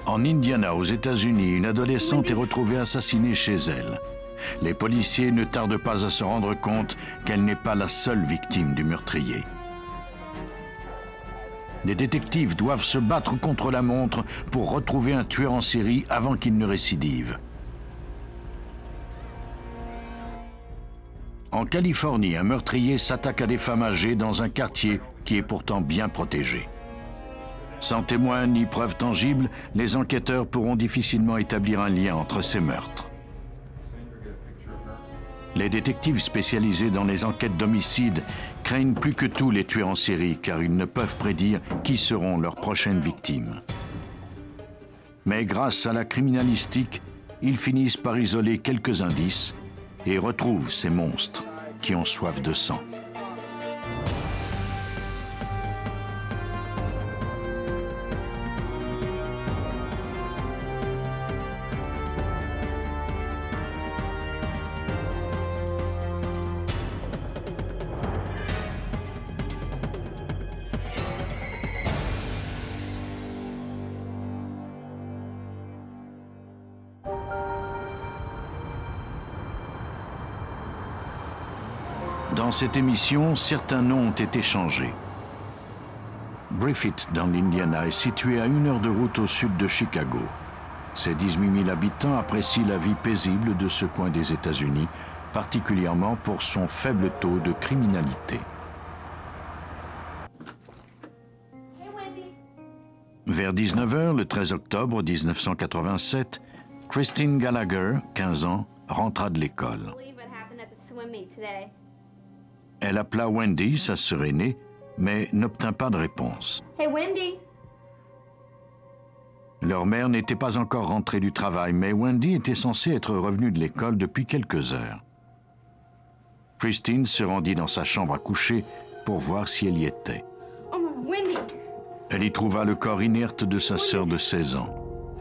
En Indiana, aux États-Unis, une adolescente est retrouvée assassinée chez elle. Les policiers ne tardent pas à se rendre compte qu'elle n'est pas la seule victime du meurtrier. Les détectives doivent se battre contre la montre pour retrouver un tueur en série avant qu'il ne récidive. En Californie, un meurtrier s'attaque à des femmes âgées dans un quartier qui est pourtant bien protégé. Sans témoins ni preuves tangibles, les enquêteurs pourront difficilement établir un lien entre ces meurtres. Les détectives spécialisés dans les enquêtes d'homicide craignent plus que tout les tueurs en série car ils ne peuvent prédire qui seront leurs prochaines victimes. Mais grâce à la criminalistique, ils finissent par isoler quelques indices et retrouvent ces monstres qui ont soif de sang. Dans cette émission, certains noms ont été changés. Griffith, dans l'Indiana, est situé à 1 heure de route au sud de Chicago. Ses 18 000 habitants apprécient la vie paisible de ce coin des États-Unis, particulièrement pour son faible taux de criminalité. Vers 19 h, le 13 octobre 1987, Christine Gallagher, 15 ans, rentra de l'école. Elle appela Wendy, sa sœur aînée, mais n'obtint pas de réponse. Hey Wendy! Leur mère n'était pas encore rentrée du travail, mais Wendy était censée être revenue de l'école depuis quelques heures. Christine se rendit dans sa chambre à coucher pour voir si elle y était. Oh Wendy! Elle y trouva le corps inerte de sa sœur de 16 ans.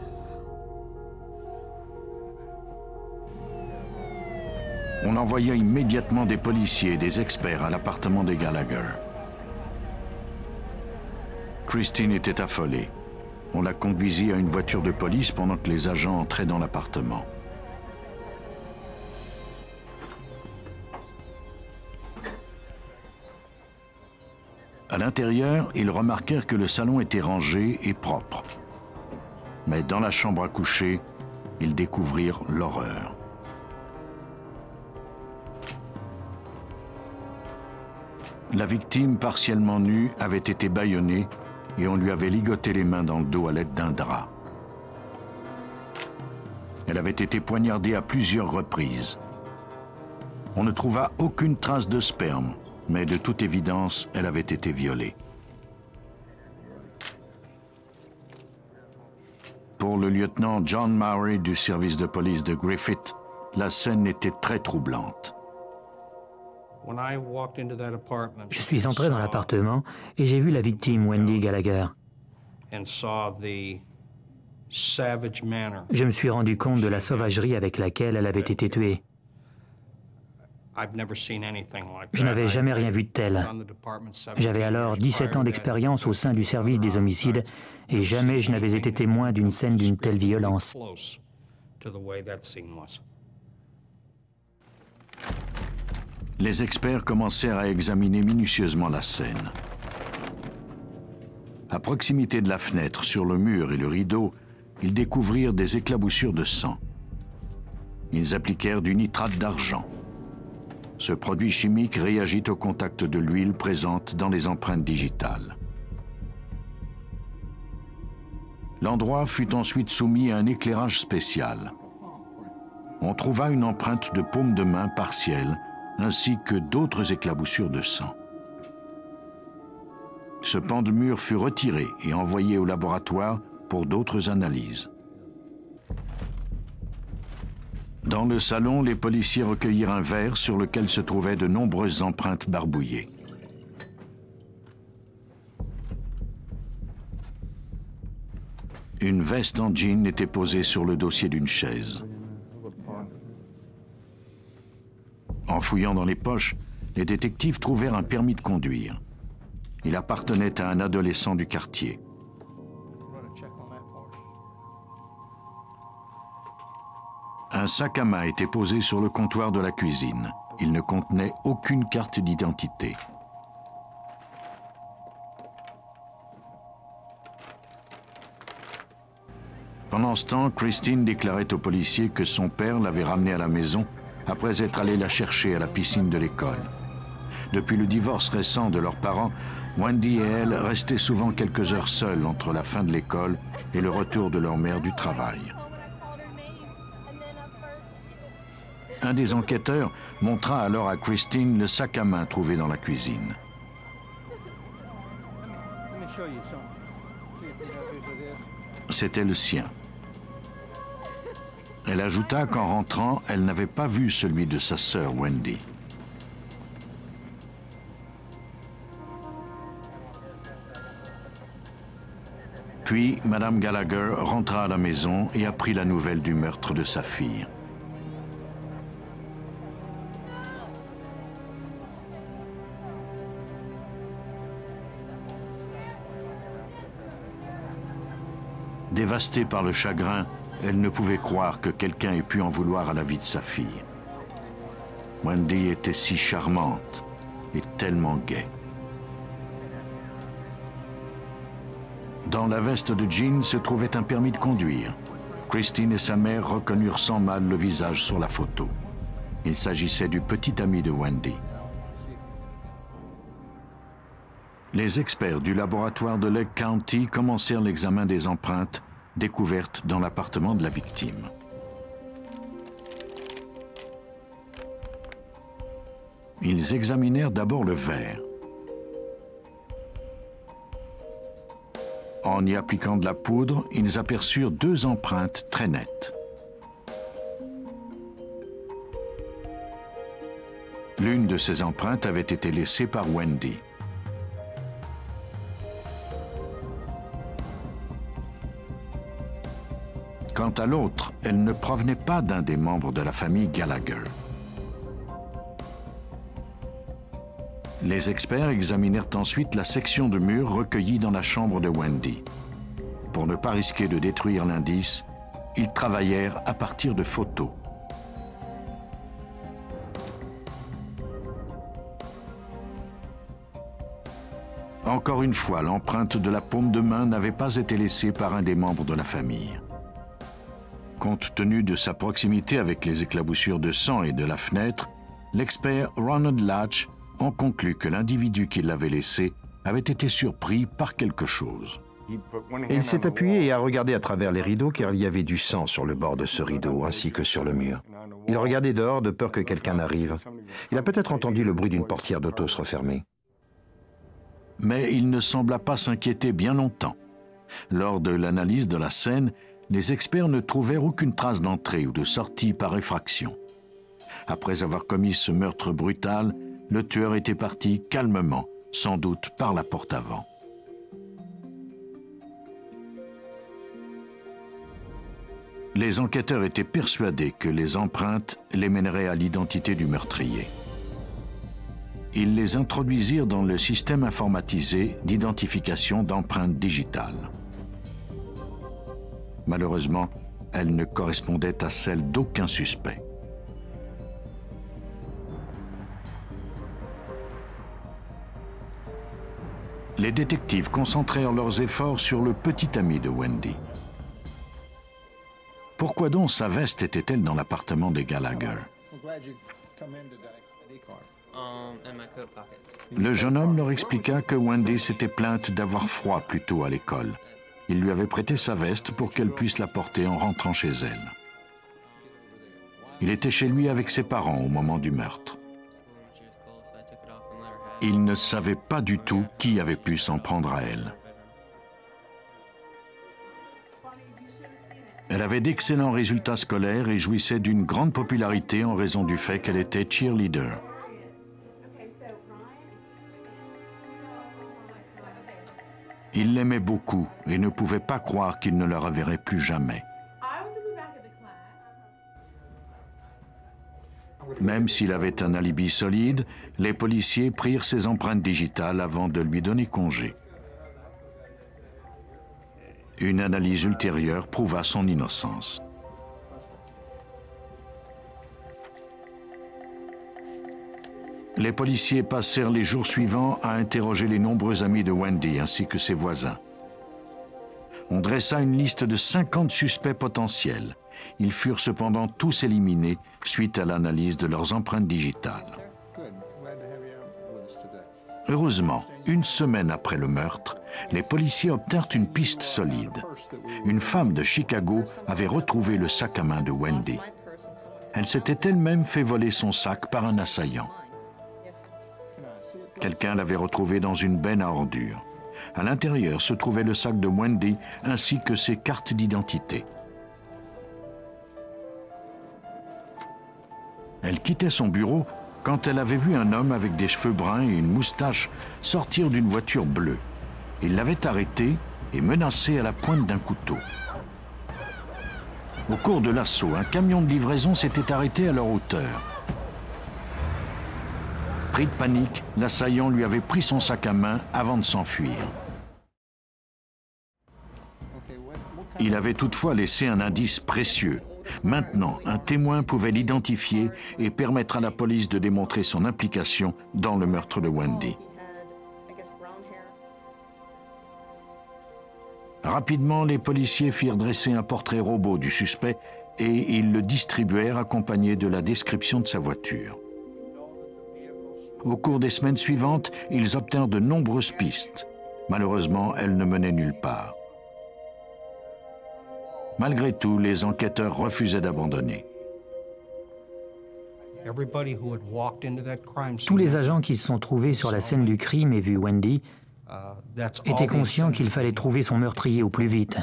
On envoya immédiatement des policiers et des experts à l'appartement des Gallagher. Christine était affolée. On la conduisit à une voiture de police pendant que les agents entraient dans l'appartement. À l'intérieur, ils remarquèrent que le salon était rangé et propre. Mais dans la chambre à coucher, ils découvrirent l'horreur. La victime, partiellement nue, avait été bâillonnée et on lui avait ligoté les mains dans le dos à l'aide d'un drap. Elle avait été poignardée à plusieurs reprises. On ne trouva aucune trace de sperme, mais de toute évidence, elle avait été violée. Pour le lieutenant John Mowry du service de police de Griffith, la scène était très troublante. Je suis entré dans l'appartement et j'ai vu la victime, Wendy Gallagher. Je me suis rendu compte de la sauvagerie avec laquelle elle avait été tuée. Je n'avais jamais rien vu de tel. J'avais alors 17 ans d'expérience au sein du service des homicides et jamais je n'avais été témoin d'une scène d'une telle violence. Les experts commencèrent à examiner minutieusement la scène. À proximité de la fenêtre, sur le mur et le rideau, ils découvrirent des éclaboussures de sang. Ils appliquèrent du nitrate d'argent. Ce produit chimique réagit au contact de l'huile présente dans les empreintes digitales. L'endroit fut ensuite soumis à un éclairage spécial. On trouva une empreinte de paume de main partielle, ainsi que d'autres éclaboussures de sang. Ce pan de mur fut retiré et envoyé au laboratoire pour d'autres analyses. Dans le salon, les policiers recueillirent un verre sur lequel se trouvaient de nombreuses empreintes barbouillées. Une veste en jean était posée sur le dossier d'une chaise. En fouillant dans les poches, les détectives trouvèrent un permis de conduire. Il appartenait à un adolescent du quartier. sac à main était posé sur le comptoir de la cuisine. Il ne contenait aucune carte d'identité. Pendant ce temps, Christine déclarait au policier que son père l'avait ramenée à la maison après être allé la chercher à la piscine de l'école. Depuis le divorce récent de leurs parents, Wendy et elle restaient souvent quelques heures seules entre la fin de l'école et le retour de leur mère du travail. Un des enquêteurs montra alors à Christine le sac à main trouvé dans la cuisine. C'était le sien. Elle ajouta qu'en rentrant, elle n'avait pas vu celui de sa sœur Wendy. Puis, Madame Gallagher rentra à la maison et apprit la nouvelle du meurtre de sa fille. Dévastée par le chagrin, elle ne pouvait croire que quelqu'un ait pu en vouloir à la vie de sa fille. Wendy était si charmante et tellement gaie. Dans la veste de Jean se trouvait un permis de conduire. Christine et sa mère reconnurent sans mal le visage sur la photo. Il s'agissait du petit ami de Wendy. Les experts du laboratoire de Lake County commencèrent l'examen des empreintes découvertes dans l'appartement de la victime. Ils examinèrent d'abord le verre. En y appliquant de la poudre, ils aperçurent deux empreintes très nettes. L'une de ces empreintes avait été laissée par Wendy. Quant à l'autre, elle ne provenait pas d'un des membres de la famille Gallagher. Les experts examinèrent ensuite la section de mur recueillie dans la chambre de Wendy. Pour ne pas risquer de détruire l'indice, ils travaillèrent à partir de photos. Encore une fois, l'empreinte de la paume de main n'avait pas été laissée par un des membres de la famille. Compte tenu de sa proximité avec les éclaboussures de sang et de la fenêtre, l'expert Ronald Latch en conclut que l'individu qui l'avait laissé avait été surpris par quelque chose. Il s'est appuyé et a regardé à travers les rideaux car il y avait du sang sur le bord de ce rideau ainsi que sur le mur. Il regardait dehors de peur que quelqu'un n'arrive. Il a peut-être entendu le bruit d'une portière d'auto se refermer. Mais il ne sembla pas s'inquiéter bien longtemps. Lors de l'analyse de la scène, les experts ne trouvèrent aucune trace d'entrée ou de sortie par effraction. Après avoir commis ce meurtre brutal, le tueur était parti calmement, sans doute par la porte avant. Les enquêteurs étaient persuadés que les empreintes les mèneraient à l'identité du meurtrier. Ils les introduisirent dans le système informatisé d'identification d'empreintes digitales. Malheureusement, elles ne correspondaient à celles d'aucun suspect. Les détectives concentrèrent leurs efforts sur le petit ami de Wendy. Pourquoi donc sa veste était-elle dans l'appartement des Gallagher? Le jeune homme leur expliqua que Wendy s'était plainte d'avoir froid plus tôt à l'école. Il lui avait prêté sa veste pour qu'elle puisse la porter en rentrant chez elle. Il était chez lui avec ses parents au moment du meurtre. Il ne savait pas du tout qui avait pu s'en prendre à elle. Elle avait d'excellents résultats scolaires et jouissait d'une grande popularité en raison du fait qu'elle était cheerleader. Il l'aimait beaucoup et ne pouvait pas croire qu'il ne la reverrait plus jamais. Même s'il avait un alibi solide, les policiers prirent ses empreintes digitales avant de lui donner congé. Une analyse ultérieure prouva son innocence. Les policiers passèrent les jours suivants à interroger les nombreux amis de Wendy ainsi que ses voisins. On dressa une liste de 50 suspects potentiels. Ils furent cependant tous éliminés suite à l'analyse de leurs empreintes digitales. Heureusement, une semaine après le meurtre, les policiers obtinrent une piste solide. Une femme de Chicago avait retrouvé le sac à main de Wendy. Elle s'était elle-même fait voler son sac par un assaillant. Quelqu'un l'avait retrouvé dans une benne à ordures. À l'intérieur se trouvait le sac de Wendy ainsi que ses cartes d'identité. Elle quittait son bureau quand elle avait vu un homme avec des cheveux bruns et une moustache sortir d'une voiture bleue. Il l'avait arrêté et menacé à la pointe d'un couteau. Au cours de l'assaut, un camion de livraison s'était arrêté à leur hauteur. Pris de panique, l'assaillant lui avait pris son sac à main avant de s'enfuir. Il avait toutefois laissé un indice précieux. Maintenant, un témoin pouvait l'identifier et permettre à la police de démontrer son implication dans le meurtre de Wendy. Rapidement, les policiers firent dresser un portrait robot du suspect et ils le distribuèrent accompagné de la description de sa voiture. Au cours des semaines suivantes, ils obtinrent de nombreuses pistes. Malheureusement, elles ne menaient nulle part. Malgré tout, les enquêteurs refusaient d'abandonner. Tous les agents qui se sont trouvés sur la scène du crime et vu Wendy étaient conscients qu'il fallait trouver son meurtrier au plus vite.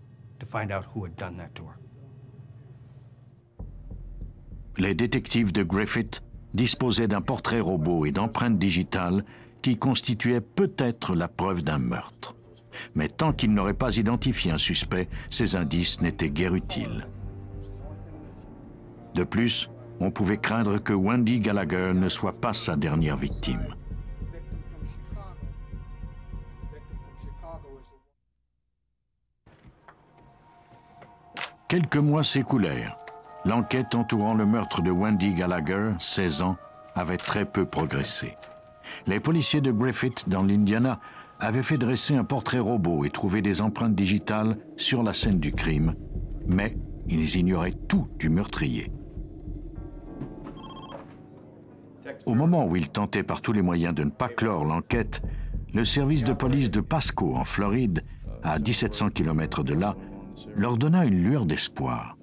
Les détectives de Griffith disposaient d'un portrait robot et d'empreintes digitales qui constituaient peut-être la preuve d'un meurtre. Mais tant qu'ils n'auraient pas identifié un suspect, ces indices n'étaient guère utiles. De plus, on pouvait craindre que Wendy Gallagher ne soit pas sa dernière victime. Quelques mois s'écoulèrent. L'enquête entourant le meurtre de Wendy Gallagher, 16 ans, avait très peu progressé. Les policiers de Griffith, dans l'Indiana, avaient fait dresser un portrait robot et trouvé des empreintes digitales sur la scène du crime, mais ils ignoraient tout du meurtrier. Au moment où ils tentaient par tous les moyens de ne pas clore l'enquête, le service de police de Pasco, en Floride, à 1700 km de là, leur donna une lueur d'espoir.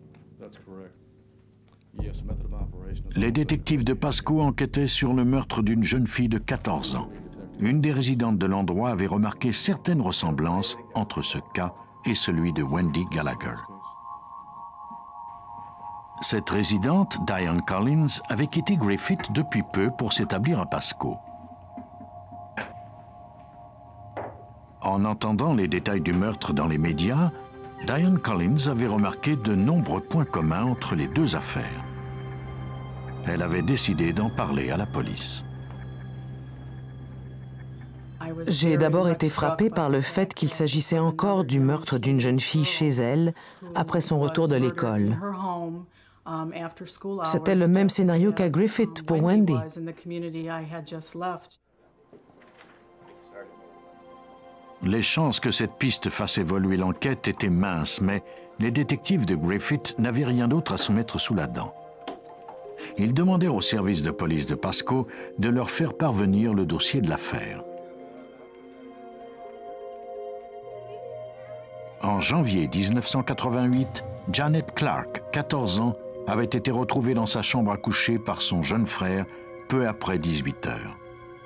Les détectives de Pasco enquêtaient sur le meurtre d'une jeune fille de 14 ans. Une des résidentes de l'endroit avait remarqué certaines ressemblances entre ce cas et celui de Wendy Gallagher. Cette résidente, Diane Collins, avait quitté Griffith depuis peu pour s'établir à Pasco. En entendant les détails du meurtre dans les médias, Diane Collins avait remarqué de nombreux points communs entre les deux affaires. Elle avait décidé d'en parler à la police. J'ai d'abord été frappée par le fait qu'il s'agissait encore du meurtre d'une jeune fille chez elle après son retour de l'école. C'était le même scénario qu'à Griffith pour Wendy. Les chances que cette piste fasse évoluer l'enquête étaient minces, mais les détectives de Griffith n'avaient rien d'autre à se mettre sous la dent. Ils demandèrent au service de police de Pasco de leur faire parvenir le dossier de l'affaire. En janvier 1988, Janet Clark, 14 ans, avait été retrouvée dans sa chambre à coucher par son jeune frère peu après 18 heures.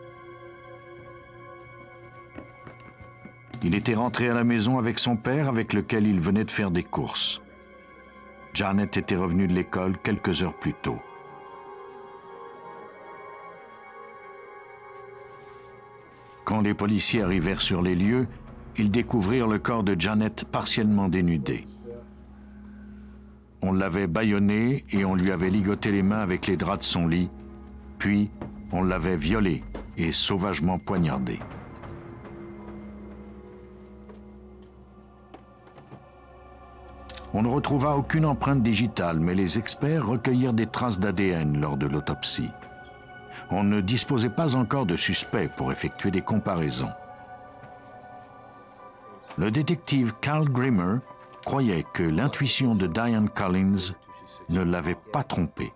Il était rentré à la maison avec son père, avec lequel il venait de faire des courses. Janet était revenue de l'école quelques heures plus tôt. Quand les policiers arrivèrent sur les lieux, ils découvrirent le corps de Janet partiellement dénudé. On l'avait bâillonnée et on lui avait ligoté les mains avec les draps de son lit, puis on l'avait violée et sauvagement poignardée. On ne retrouva aucune empreinte digitale, mais les experts recueillirent des traces d'ADN lors de l'autopsie. On ne disposait pas encore de suspects pour effectuer des comparaisons. Le détective Carl Grimmer croyait que l'intuition de Diane Collins ne l'avait pas trompé.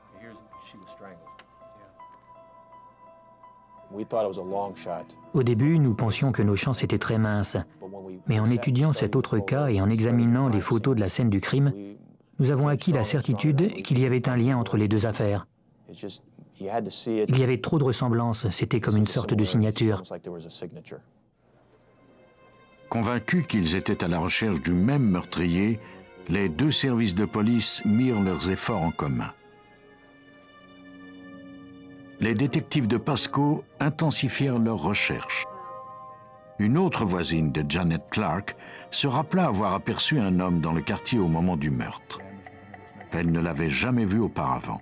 Au début, nous pensions que nos chances étaient très minces. Mais en étudiant cet autre cas et en examinant les photos de la scène du crime, nous avons acquis la certitude qu'il y avait un lien entre les deux affaires. Il y avait trop de ressemblances, c'était comme une sorte de signature. Convaincus qu'ils étaient à la recherche du même meurtrier, les deux services de police mirent leurs efforts en commun. Les détectives de Pasco intensifièrent leurs recherches. Une autre voisine de Janet Clark se rappela avoir aperçu un homme dans le quartier au moment du meurtre. Elle ne l'avait jamais vu auparavant.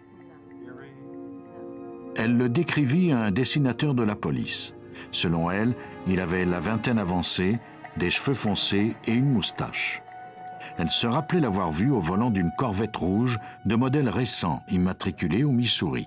Elle le décrivit à un dessinateur de la police. Selon elle, il avait la vingtaine avancée, des cheveux foncés et une moustache. Elle se rappelait l'avoir vu au volant d'une Corvette rouge de modèle récent, immatriculée au Missouri.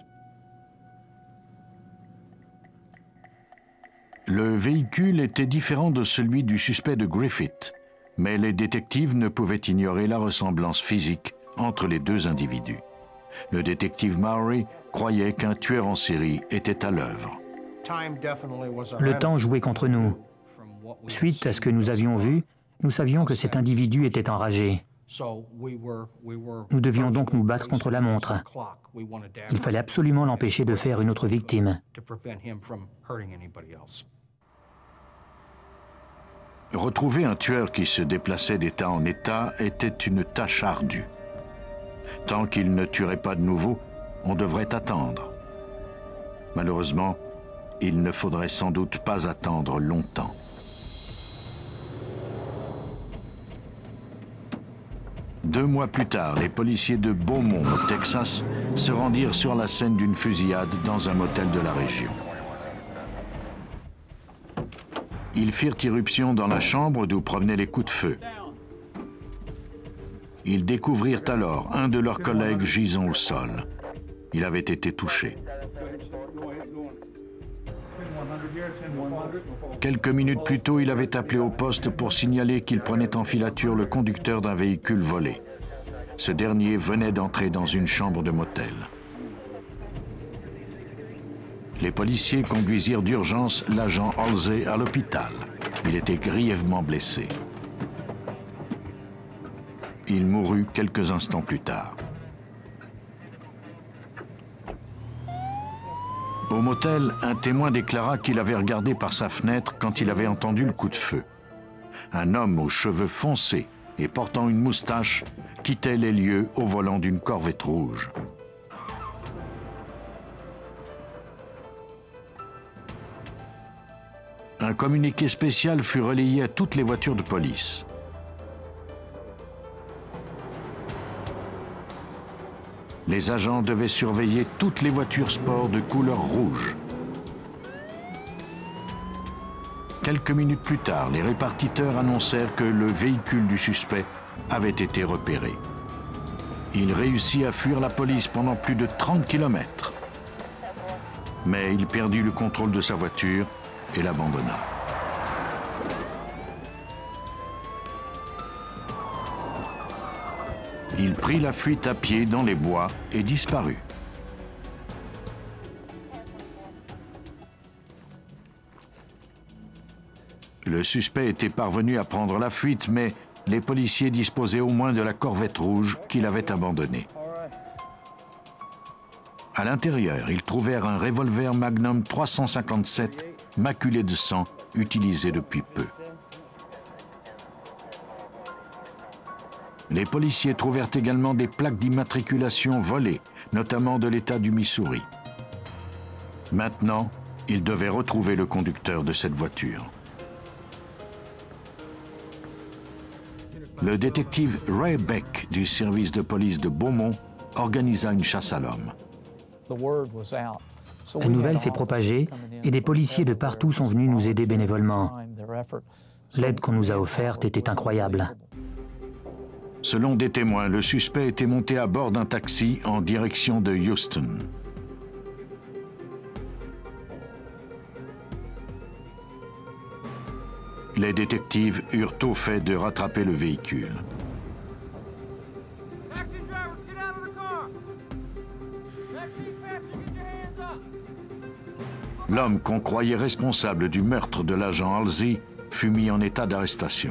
Le véhicule était différent de celui du suspect de Griffith, mais les détectives ne pouvaient ignorer la ressemblance physique entre les deux individus. Le détective Mowry croyait qu'un tueur en série était à l'œuvre. Le temps jouait contre nous. Suite à ce que nous avions vu, nous savions que cet individu était enragé. Nous devions donc nous battre contre la montre. Il fallait absolument l'empêcher de faire une autre victime. Retrouver un tueur qui se déplaçait d'état en état était une tâche ardue. Tant qu'il ne tuerait pas de nouveau, on devrait attendre. Malheureusement, il ne faudrait sans doute pas attendre longtemps. Deux mois plus tard, les policiers de Beaumont, au Texas, se rendirent sur la scène d'une fusillade dans un motel de la région. Ils firent irruption dans la chambre d'où provenaient les coups de feu. Ils découvrirent alors un de leurs collègues gisant au sol. Il avait été touché. Quelques minutes plus tôt, il avait appelé au poste pour signaler qu'il prenait en filature le conducteur d'un véhicule volé. Ce dernier venait d'entrer dans une chambre de motel. Les policiers conduisirent d'urgence l'agent Halsey à l'hôpital. Il était grièvement blessé. Il mourut quelques instants plus tard. Au motel, un témoin déclara qu'il avait regardé par sa fenêtre quand il avait entendu le coup de feu. Un homme aux cheveux foncés et portant une moustache quittait les lieux au volant d'une Corvette rouge. Un communiqué spécial fut relayé à toutes les voitures de police. Les agents devaient surveiller toutes les voitures sport de couleur rouge. Quelques minutes plus tard, les répartiteurs annoncèrent que le véhicule du suspect avait été repéré. Il réussit à fuir la police pendant plus de 30 km. Mais il perdit le contrôle de sa voiture et l'abandonna. Il prit la fuite à pied dans les bois et disparut. Le suspect était parvenu à prendre la fuite, mais les policiers disposaient au moins de la Corvette rouge qu'il avait abandonnée. À l'intérieur, ils trouvèrent un revolver Magnum 357 maculé de sang, utilisé depuis peu. Les policiers trouvèrent également des plaques d'immatriculation volées, notamment de l'État du Missouri. Maintenant, ils devaient retrouver le conducteur de cette voiture. Le détective Ray Beck du service de police de Beaumont organisa une chasse à l'homme. La nouvelle s'est propagée et des policiers de partout sont venus nous aider bénévolement. L'aide qu'on nous a offerte était incroyable. Selon des témoins, le suspect était monté à bord d'un taxi en direction de Houston. Les détectives eurent au fait de rattraper le véhicule. L'homme qu'on croyait responsable du meurtre de l'agent Halsey fut mis en état d'arrestation.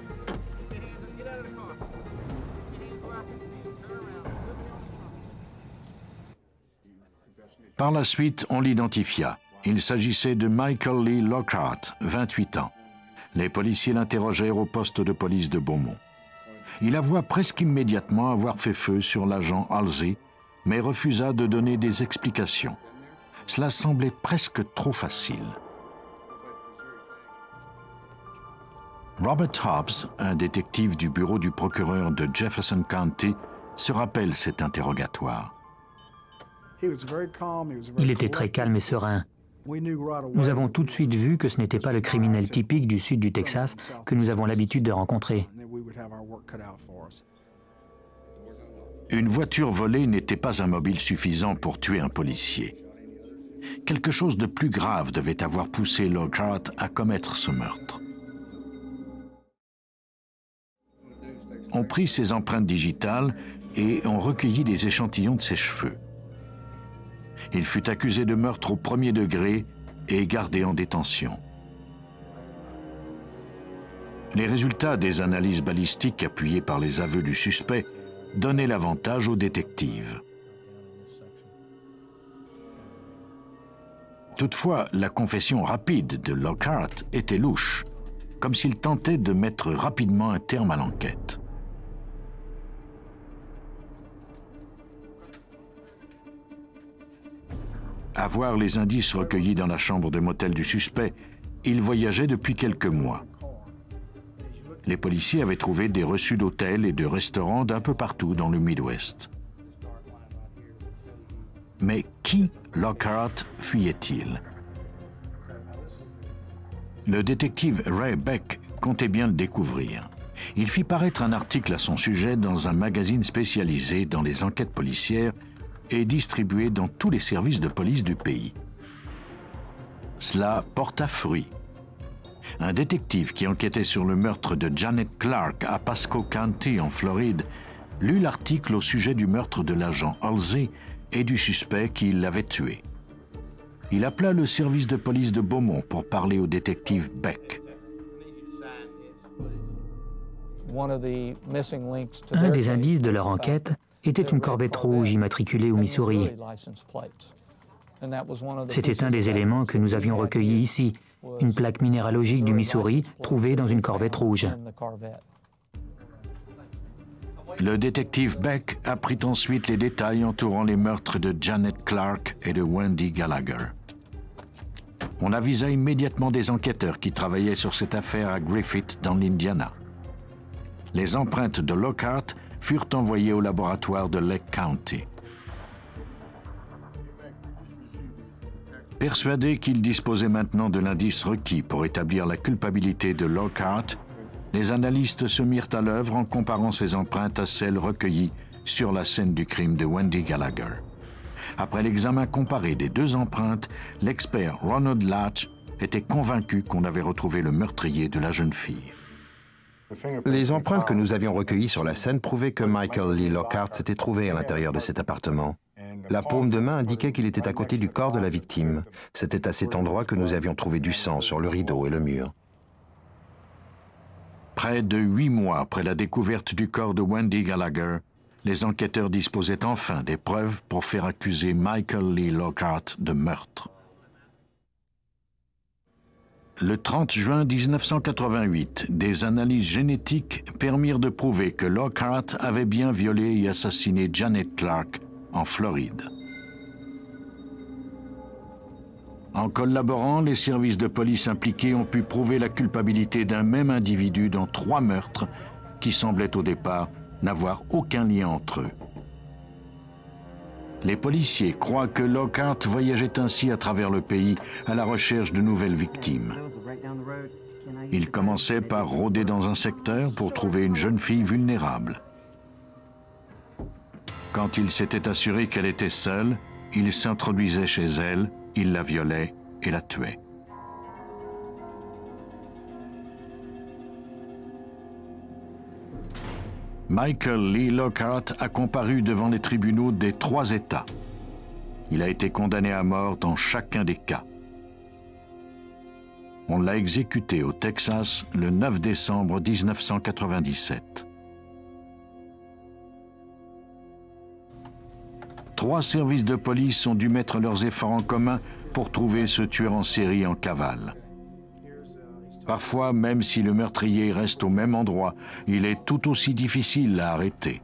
Par la suite, on l'identifia. Il s'agissait de Michael Lee Lockhart, 28 ans. Les policiers l'interrogèrent au poste de police de Beaumont. Il avoua presque immédiatement avoir fait feu sur l'agent Halsey, mais refusa de donner des explications. Cela semblait presque trop facile. Robert Hobbs, un détective du bureau du procureur de Jefferson County, se rappelle cet interrogatoire. Il était très calme et serein. Nous avons tout de suite vu que ce n'était pas le criminel typique du sud du Texas que nous avons l'habitude de rencontrer. Une voiture volée n'était pas un mobile suffisant pour tuer un policier. Quelque chose de plus grave devait avoir poussé Lockhart à commettre ce meurtre. On prit ses empreintes digitales et on recueillit des échantillons de ses cheveux. Il fut accusé de meurtre au premier degré et gardé en détention. Les résultats des analyses balistiques appuyées par les aveux du suspect donnaient l'avantage aux détectives. Toutefois, la confession rapide de Lockhart était louche, comme s'il tentait de mettre rapidement un terme à l'enquête. À voir les indices recueillis dans la chambre de motel du suspect, il voyageait depuis quelques mois. Les policiers avaient trouvé des reçus d'hôtels et de restaurants d'un peu partout dans le Midwest. Mais qui Lockhart fuyait-il? Le détective Ray Beck comptait bien le découvrir. Il fit paraître un article à son sujet dans un magazine spécialisé dans les enquêtes policières et distribué dans tous les services de police du pays. Cela porta fruit. Un détective qui enquêtait sur le meurtre de Janet Clark à Pasco County, en Floride, lut l'article au sujet du meurtre de l'agent Halsey et du suspect qui l'avait tué. Il appela le service de police de Beaumont pour parler au détective Beck. Un des indices de leur enquête était une Corvette rouge immatriculée au Missouri. C'était un des éléments que nous avions recueillis ici, une plaque minéralogique du Missouri trouvée dans une Corvette rouge. Le détective Beck apprit ensuite les détails entourant les meurtres de Janet Clark et de Wendy Gallagher. On avisa immédiatement des enquêteurs qui travaillaient sur cette affaire à Griffith, dans l'Indiana. Les empreintes de Lockhart furent envoyées au laboratoire de Lake County. Persuadés qu'ils disposaient maintenant de l'indice requis pour établir la culpabilité de Lockhart, les analystes se mirent à l'œuvre en comparant ces empreintes à celles recueillies sur la scène du crime de Wendy Gallagher. Après l'examen comparé des deux empreintes, l'expert Ronald Latch était convaincu qu'on avait retrouvé le meurtrier de la jeune fille. Les empreintes que nous avions recueillies sur la scène prouvaient que Michael Lee Lockhart s'était trouvé à l'intérieur de cet appartement. La paume de main indiquait qu'il était à côté du corps de la victime. C'était à cet endroit que nous avions trouvé du sang sur le rideau et le mur. Près de 8 mois après la découverte du corps de Wendy Gallagher, les enquêteurs disposaient enfin des preuves pour faire accuser Michael Lee Lockhart de meurtre. Le 30 juin 1988, des analyses génétiques permirent de prouver que Lockhart avait bien violé et assassiné Janet Clark en Floride. En collaborant, les services de police impliqués ont pu prouver la culpabilité d'un même individu dans 3 meurtres qui semblaient au départ n'avoir aucun lien entre eux. Les policiers croient que Lockhart voyageait ainsi à travers le pays à la recherche de nouvelles victimes. Il commençait par rôder dans un secteur pour trouver une jeune fille vulnérable. Quand il s'était assuré qu'elle était seule, il s'introduisait chez elle, il la violait et la tuait. Michael Lee Lockhart a comparu devant les tribunaux des 3 États. Il a été condamné à mort dans chacun des cas. On l'a exécuté au Texas le 9 décembre 1997. 3 services de police ont dû mettre leurs efforts en commun pour trouver ce tueur en série en cavale. Parfois, même si le meurtrier reste au même endroit, il est tout aussi difficile à arrêter.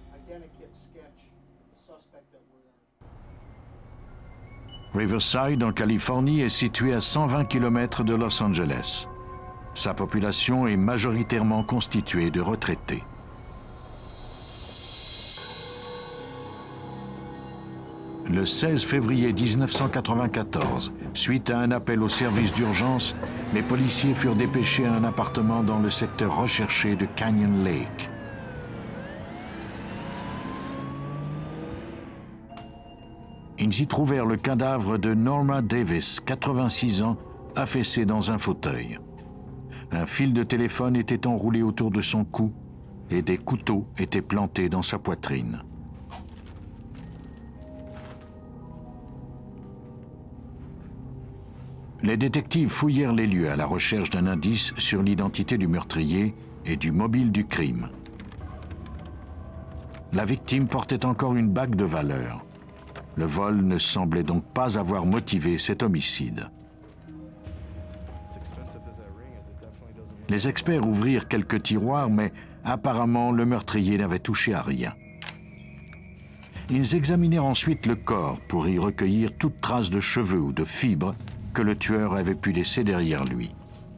Riverside, en Californie, est situé à 120 km de Los Angeles. Sa population est majoritairement constituée de retraités. Le 16 février 1994, suite à un appel au service d'urgence, les policiers furent dépêchés à un appartement dans le secteur recherché de Canyon Lake. Ils y trouvèrent le cadavre de Norma Davis, 86 ans, affaissée dans un fauteuil. Un fil de téléphone était enroulé autour de son cou et des couteaux étaient plantés dans sa poitrine. Les détectives fouillèrent les lieux à la recherche d'un indice sur l'identité du meurtrier et du mobile du crime. La victime portait encore une bague de valeur. Le vol ne semblait donc pas avoir motivé cet homicide. Les experts ouvrirent quelques tiroirs, mais apparemment le meurtrier n'avait touché à rien. Ils examinèrent ensuite le corps pour y recueillir toute trace de cheveux ou de fibres que le tueur avait pu laisser derrière lui.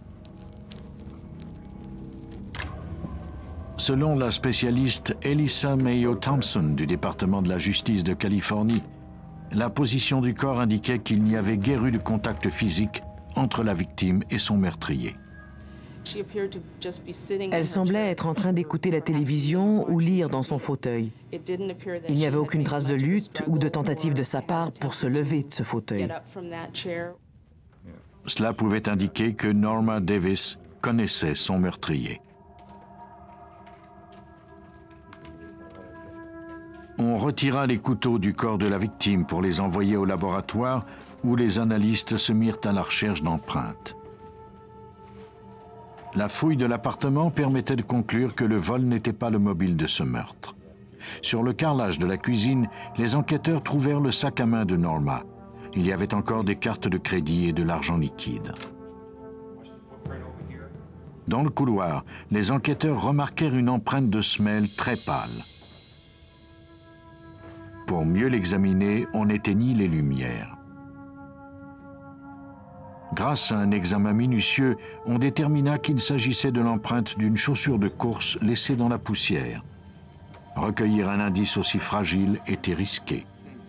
Selon la spécialiste Elissa Mayo Thompson du département de la justice de Californie, la position du corps indiquait qu'il n'y avait guère eu de contact physique entre la victime et son meurtrier. Elle semblait être en train d'écouter la télévision ou lire dans son fauteuil. Il n'y avait aucune trace de lutte ou de tentative de sa part pour se lever de ce fauteuil. Cela pouvait indiquer que Norma Davis connaissait son meurtrier. On retira les couteaux du corps de la victime pour les envoyer au laboratoire où les analystes se mirent à la recherche d'empreintes. La fouille de l'appartement permettait de conclure que le vol n'était pas le mobile de ce meurtre. Sur le carrelage de la cuisine, les enquêteurs trouvèrent le sac à main de Norma. Il y avait encore des cartes de crédit et de l'argent liquide. Dans le couloir, les enquêteurs remarquèrent une empreinte de semelle très pâle. Pour mieux l'examiner, on éteignit les lumières. Grâce à un examen minutieux, on détermina qu'il s'agissait de l'empreinte d'une chaussure de course laissée dans la poussière. Recueillir un indice aussi fragile était risqué.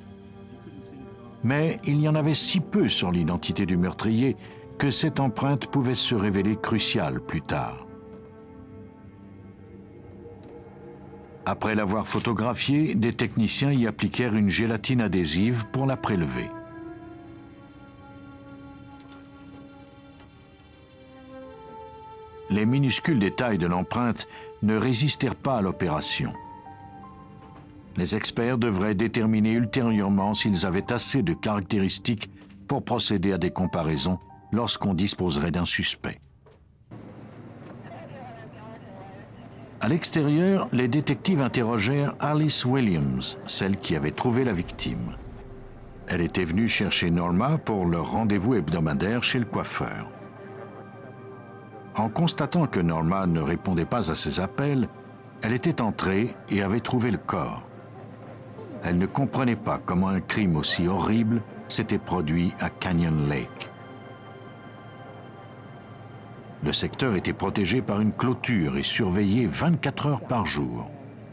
Mais il y en avait si peu sur l'identité du meurtrier que cette empreinte pouvait se révéler cruciale plus tard. Après l'avoir photographiée, des techniciens y appliquèrent une gélatine adhésive pour la prélever. Les minuscules détails de l'empreinte ne résistèrent pas à l'opération. Les experts devraient déterminer ultérieurement s'ils avaient assez de caractéristiques pour procéder à des comparaisons lorsqu'on disposerait d'un suspect. À l'extérieur, les détectives interrogèrent Alice Williams, celle qui avait trouvé la victime. Elle était venue chercher Norma pour leur rendez-vous hebdomadaire chez le coiffeur. En constatant que Norma ne répondait pas à ses appels, elle était entrée et avait trouvé le corps. Elle ne comprenait pas comment un crime aussi horrible s'était produit à Canyon Lake. Le secteur était protégé par une clôture et surveillé 24 heures par jour.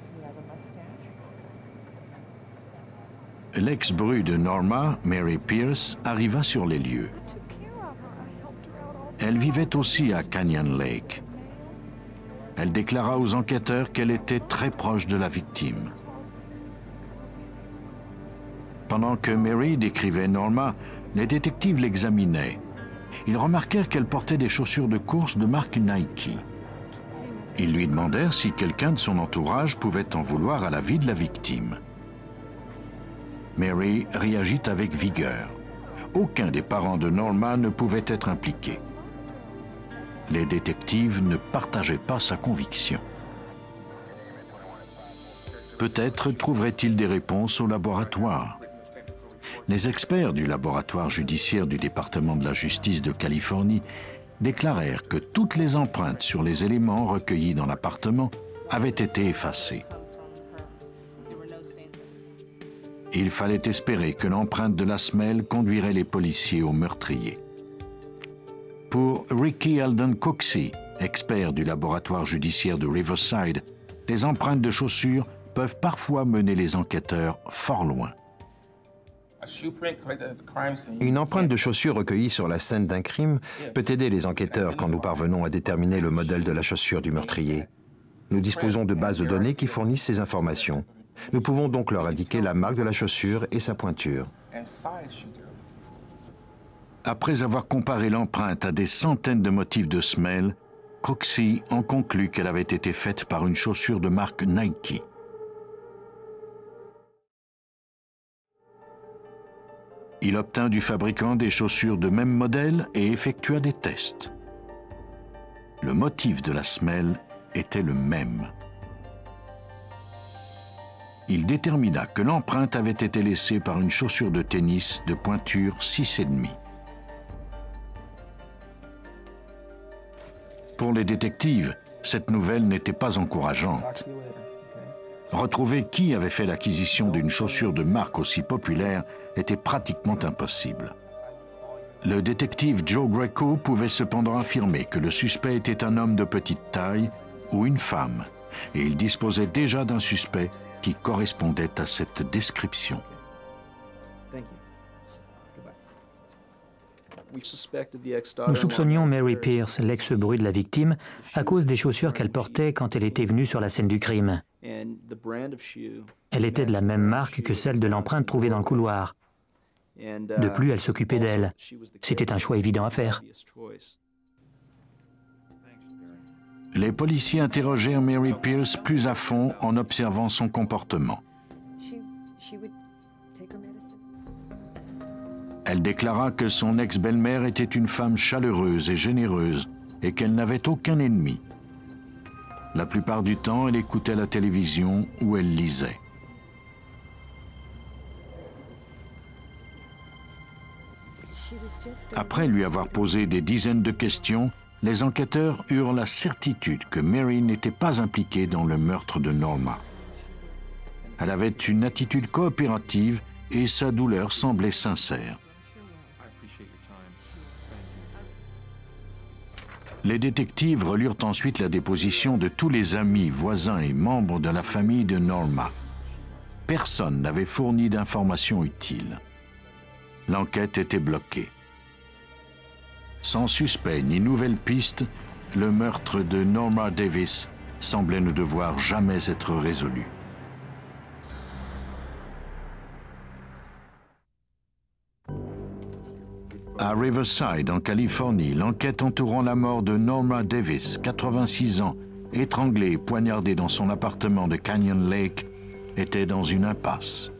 L'ex-bru de Norma, Mary Pierce, arriva sur les lieux. Elle vivait aussi à Canyon Lake. Elle déclara aux enquêteurs qu'elle était très proche de la victime. Pendant que Mary décrivait Norma, les détectives l'examinaient. Ils remarquèrent qu'elle portait des chaussures de course de marque Nike. Ils lui demandèrent si quelqu'un de son entourage pouvait en vouloir à la vie de la victime. Mary réagit avec vigueur. Aucun des parents de Norma ne pouvait être impliqué. Les détectives ne partageaient pas sa conviction. Peut-être trouveraient-ils des réponses au laboratoire. Les experts du laboratoire judiciaire du département de la justice de Californie déclarèrent que toutes les empreintes sur les éléments recueillis dans l'appartement avaient été effacées. Il fallait espérer que l'empreinte de la semelle conduirait les policiers au meurtrier. Pour Ricky Alden Cooksey, expert du laboratoire judiciaire de Riverside, les empreintes de chaussures peuvent parfois mener les enquêteurs fort loin. Une empreinte de chaussure recueillie sur la scène d'un crime peut aider les enquêteurs quand nous parvenons à déterminer le modèle de la chaussure du meurtrier. Nous disposons de bases de données qui fournissent ces informations. Nous pouvons donc leur indiquer la marque de la chaussure et sa pointure. Après avoir comparé l'empreinte à des centaines de motifs de semelles, Cooksey en conclut qu'elle avait été faite par une chaussure de marque Nike. Il obtint du fabricant des chaussures de même modèle et effectua des tests. Le motif de la semelle était le même. Il détermina que l'empreinte avait été laissée par une chaussure de tennis de pointure 6,5. Pour les détectives, cette nouvelle n'était pas encourageante. Retrouver qui avait fait l'acquisition d'une chaussure de marque aussi populaire était pratiquement impossible. Le détective Joe Greco pouvait cependant affirmer que le suspect était un homme de petite taille ou une femme, et il disposait déjà d'un suspect qui correspondait à cette description. Nous soupçonnions Mary Pierce, l'ex-bru de la victime, à cause des chaussures qu'elle portait quand elle était venue sur la scène du crime. Elle était de la même marque que celle de l'empreinte trouvée dans le couloir. De plus, elle s'occupait d'elle. C'était un choix évident à faire. Les policiers interrogèrent Mary Pierce plus à fond en observant son comportement. Elle déclara que son ex-belle-mère était une femme chaleureuse et généreuse et qu'elle n'avait aucun ennemi. La plupart du temps, elle écoutait la télévision ou elle lisait. Après lui avoir posé des dizaines de questions, les enquêteurs eurent la certitude que Mary n'était pas impliquée dans le meurtre de Norma. Elle avait une attitude coopérative et sa douleur semblait sincère. Les détectives relurent ensuite la déposition de tous les amis, voisins et membres de la famille de Norma. Personne n'avait fourni d'informations utiles. L'enquête était bloquée. Sans suspect ni nouvelle piste, le meurtre de Norma Davis semblait ne devoir jamais être résolu. À Riverside, en Californie, l'enquête entourant la mort de Norma Davis, 86 ans, étranglée et poignardée dans son appartement de Canyon Lake, était dans une impasse.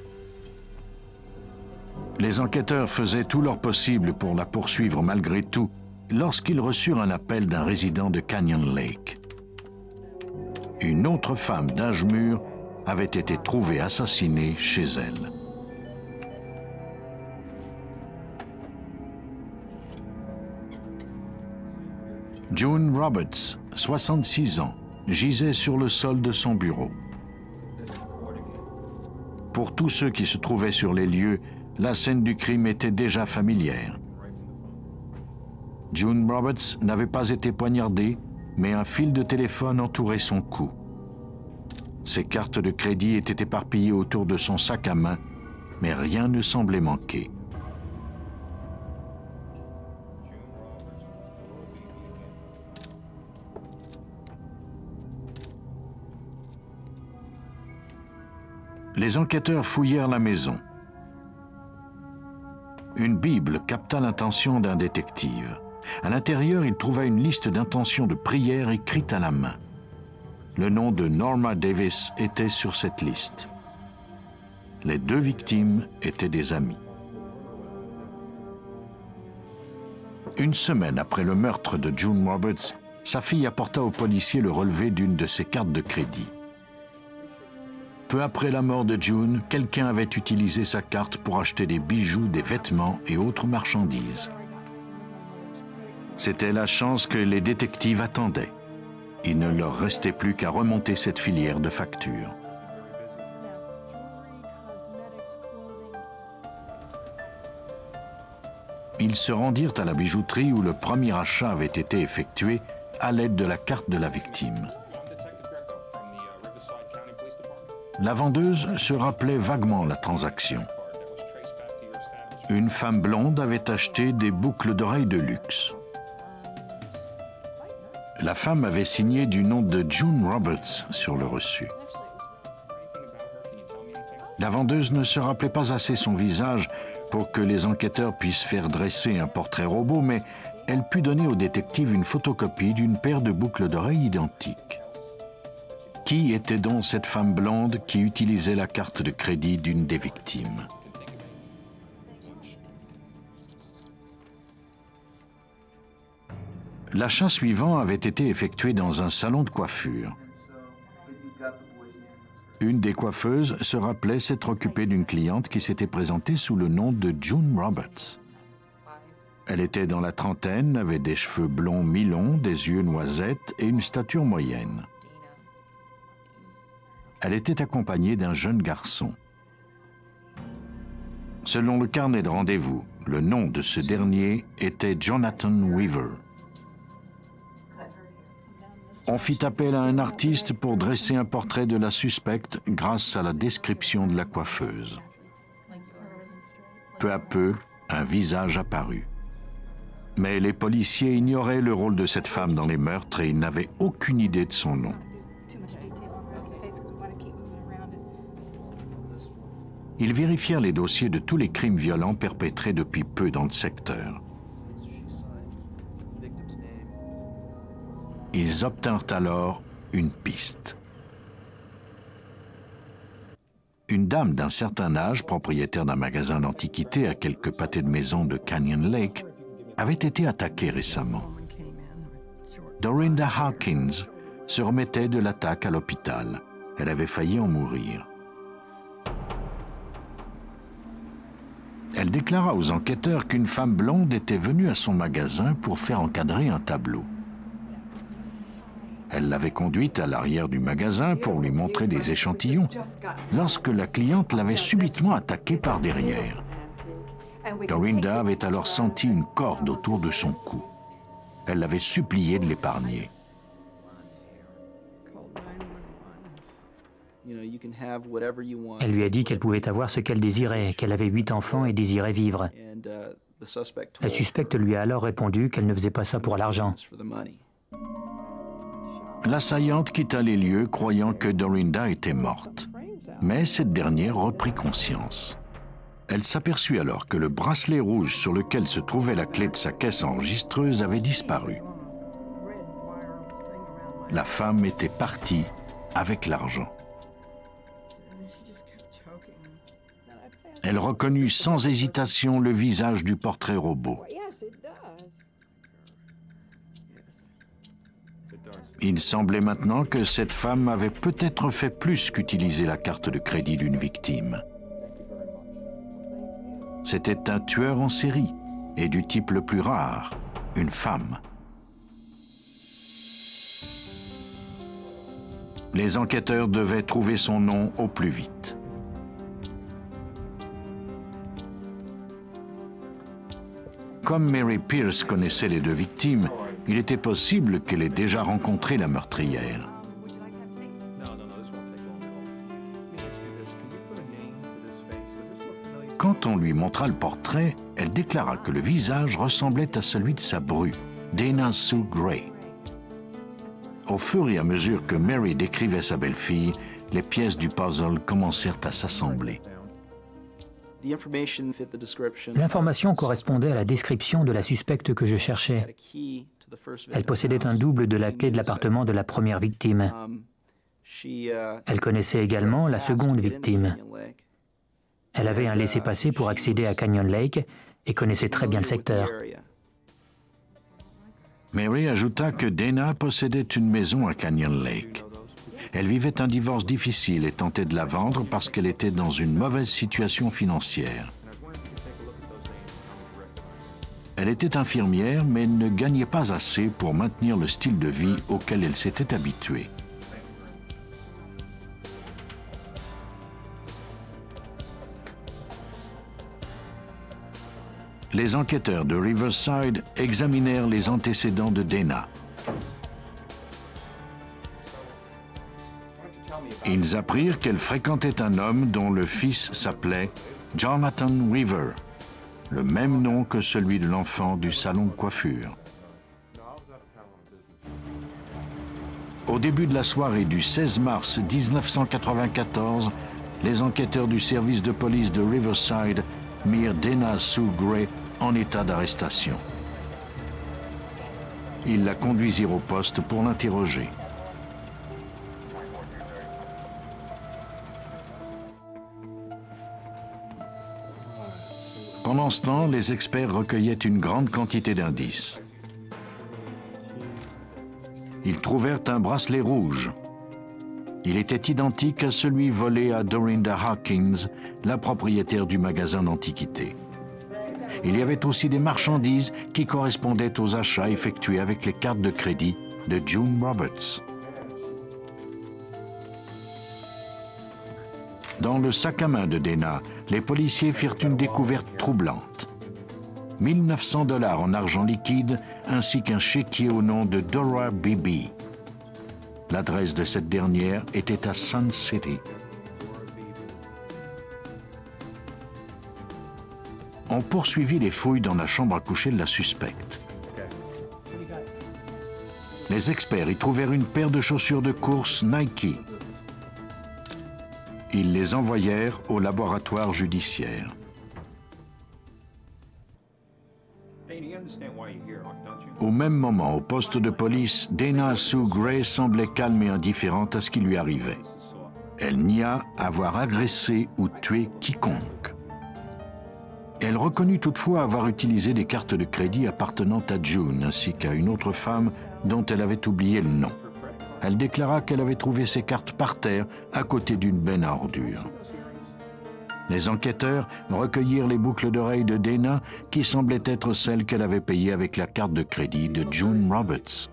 Les enquêteurs faisaient tout leur possible pour la poursuivre malgré tout, lorsqu'ils reçurent un appel d'un résident de Canyon Lake. Une autre femme d'âge mûr avait été trouvée assassinée chez elle. June Roberts, 66 ans, gisait sur le sol de son bureau. Pour tous ceux qui se trouvaient sur les lieux, la scène du crime était déjà familière. June Roberts n'avait pas été poignardée, mais un fil de téléphone entourait son cou. Ses cartes de crédit étaient éparpillées autour de son sac à main, mais rien ne semblait manquer. Les enquêteurs fouillèrent la maison. Une Bible capta l'attention d'un détective. À l'intérieur, il trouva une liste d'intentions de prière écrite à la main. Le nom de Norma Davis était sur cette liste. Les deux victimes étaient des amies. Une semaine après le meurtre de June Roberts, sa fille apporta aux policiers le relevé d'une de ses cartes de crédit. Peu après la mort de June, quelqu'un avait utilisé sa carte pour acheter des bijoux, des vêtements et autres marchandises. C'était la chance que les détectives attendaient. Il ne leur restait plus qu'à remonter cette filière de factures. Ils se rendirent à la bijouterie où le premier achat avait été effectué à l'aide de la carte de la victime. La vendeuse se rappelait vaguement la transaction. Une femme blonde avait acheté des boucles d'oreilles de luxe. La femme avait signé du nom de June Roberts sur le reçu. La vendeuse ne se rappelait pas assez son visage pour que les enquêteurs puissent faire dresser un portrait robot, mais elle put donner au détective une photocopie d'une paire de boucles d'oreilles identiques. Qui était donc cette femme blonde qui utilisait la carte de crédit d'une des victimes? L'achat suivant avait été effectué dans un salon de coiffure. Une des coiffeuses se rappelait s'être occupée d'une cliente qui s'était présentée sous le nom de June Roberts. Elle était dans la trentaine, avait des cheveux blonds mi-longs, des yeux noisettes et une stature moyenne. Elle était accompagnée d'un jeune garçon. Selon le carnet de rendez-vous, le nom de ce dernier était Jonathan Weaver. On fit appel à un artiste pour dresser un portrait de la suspecte grâce à la description de la coiffeuse. Peu à peu, un visage apparut. Mais les policiers ignoraient le rôle de cette femme dans les meurtres et ils n'avaient aucune idée de son nom. Ils vérifièrent les dossiers de tous les crimes violents perpétrés depuis peu dans le secteur. Ils obtinrent alors une piste. Une dame d'un certain âge, propriétaire d'un magasin d'antiquités à quelques pâtés de maison de Canyon Lake, avait été attaquée récemment. Dorinda Hawkins se remettait de l'attaque à l'hôpital. Elle avait failli en mourir. Elle déclara aux enquêteurs qu'une femme blonde était venue à son magasin pour faire encadrer un tableau. Elle l'avait conduite à l'arrière du magasin pour lui montrer des échantillons, lorsque la cliente l'avait subitement attaquée par derrière. Dorinda avait alors senti une corde autour de son cou. Elle l'avait supplié de l'épargner. Elle lui a dit qu'elle pouvait avoir ce qu'elle désirait, qu'elle avait 8 enfants et désirait vivre. La suspecte lui a alors répondu qu'elle ne faisait pas ça pour l'argent. L'assaillante quitta les lieux croyant que Dorinda était morte. Mais cette dernière reprit conscience. Elle s'aperçut alors que le bracelet rouge sur lequel se trouvait la clé de sa caisse enregistreuse avait disparu. La femme était partie avec l'argent. Elle reconnut sans hésitation le visage du portrait robot. Il semblait maintenant que cette femme avait peut-être fait plus qu'utiliser la carte de crédit d'une victime. C'était un tueur en série, et du type le plus rare, une femme. Les enquêteurs devaient trouver son nom au plus vite. Comme Mary Pierce connaissait les deux victimes, il était possible qu'elle ait déjà rencontré la meurtrière. Quand on lui montra le portrait, elle déclara que le visage ressemblait à celui de sa bru, Dana Sue Gray. Au fur et à mesure que Mary décrivait sa belle-fille, les pièces du puzzle commencèrent à s'assembler. L'information correspondait à la description de la suspecte que je cherchais. Elle possédait un double de la clé de l'appartement de la première victime. Elle connaissait également la seconde victime. Elle avait un laissez-passer pour accéder à Canyon Lake et connaissait très bien le secteur. Mary ajouta que Dana possédait une maison à Canyon Lake. Elle vivait un divorce difficile et tentait de la vendre parce qu'elle était dans une mauvaise situation financière. Elle était infirmière, mais ne gagnait pas assez pour maintenir le style de vie auquel elle s'était habituée. Les enquêteurs de Riverside examinèrent les antécédents de Dana. Ils apprirent qu'elle fréquentait un homme dont le fils s'appelait Jonathan Weaver, le même nom que celui de l'enfant du salon de coiffure. Au début de la soirée du 16 mars 1994, les enquêteurs du service de police de Riverside mirent Dana Sue Gray en état d'arrestation. Ils la conduisirent au poste pour l'interroger. Pendant ce temps, les experts recueillaient une grande quantité d'indices. Ils trouvèrent un bracelet rouge. Il était identique à celui volé à Dorinda Hawkins, la propriétaire du magasin d'antiquités. Il y avait aussi des marchandises qui correspondaient aux achats effectués avec les cartes de crédit de June Roberts. Dans le sac à main de Dana, les policiers firent une découverte troublante. 1 900 $ en argent liquide ainsi qu'un chéquier au nom de Dora Beebe. L'adresse de cette dernière était à Sun City. On poursuivit les fouilles dans la chambre à coucher de la suspecte. Les experts y trouvèrent une paire de chaussures de course Nike. Ils les envoyèrent au laboratoire judiciaire. Au même moment, au poste de police, Dana Sue Gray semblait calme et indifférente à ce qui lui arrivait. Elle nia avoir agressé ou tué quiconque. Elle reconnut toutefois avoir utilisé des cartes de crédit appartenant à June ainsi qu'à une autre femme dont elle avait oublié le nom. Elle déclara qu'elle avait trouvé ces cartes par terre à côté d'une benne à ordures. Les enquêteurs recueillirent les boucles d'oreilles de Dana qui semblaient être celles qu'elle avait payées avec la carte de crédit de June Roberts.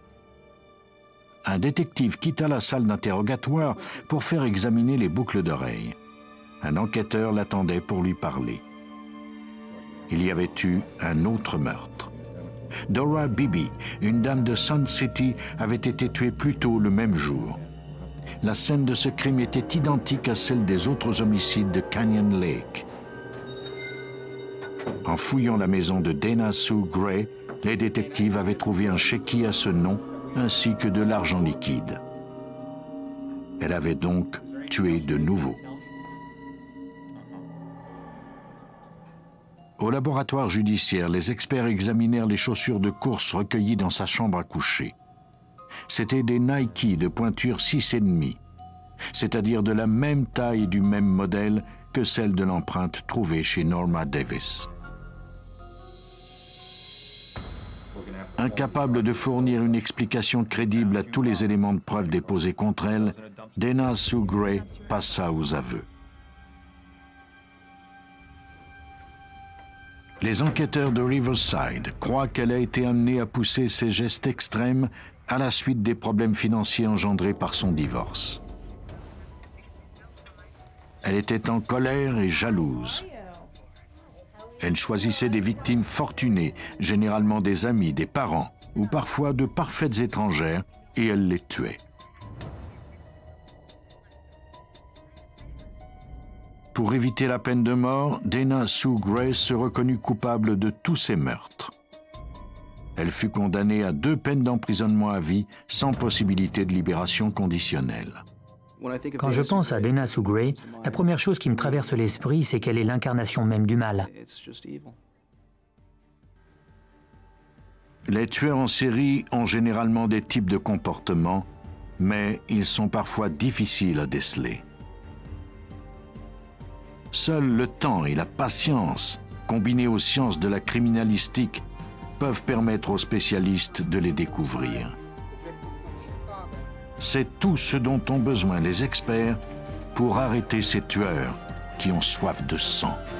Un détective quitta la salle d'interrogatoire pour faire examiner les boucles d'oreilles. Un enquêteur l'attendait pour lui parler. Il y avait eu un autre meurtre. Dora Beebe, une dame de Sun City, avait été tuée plus tôt le même jour. La scène de ce crime était identique à celle des autres homicides de Canyon Lake. En fouillant la maison de Dana Sue Gray, les détectives avaient trouvé un chéquier à ce nom ainsi que de l'argent liquide. Elle avait donc tué de nouveau. Au laboratoire judiciaire, les experts examinèrent les chaussures de course recueillies dans sa chambre à coucher. C'étaient des Nike de pointure 6,5, c'est-à-dire de la même taille et du même modèle que celle de l'empreinte trouvée chez Norma Davis. Incapable de fournir une explication crédible à tous les éléments de preuve déposés contre elle, Dana Sue Gray passa aux aveux. Les enquêteurs de Riverside croient qu'elle a été amenée à pousser ces gestes extrêmes à la suite des problèmes financiers engendrés par son divorce. Elle était en colère et jalouse. Elle choisissait des victimes fortunées, généralement des amis, des parents, ou parfois de parfaites étrangères, et elle les tuait. Pour éviter la peine de mort, Dana Sue Gray se reconnut coupable de tous ces meurtres. Elle fut condamnée à 2 peines d'emprisonnement à vie sans possibilité de libération conditionnelle. Quand je pense à Dana Sue Gray, la première chose qui me traverse l'esprit, c'est qu'elle est l'incarnation même du mal. Les tueurs en série ont généralement des types de comportements mais ils sont parfois difficiles à déceler. Seul le temps et la patience, combinés aux sciences de la criminalistique, peuvent permettre aux spécialistes de les découvrir. C'est tout ce dont ont besoin les experts pour arrêter ces tueurs qui ont soif de sang.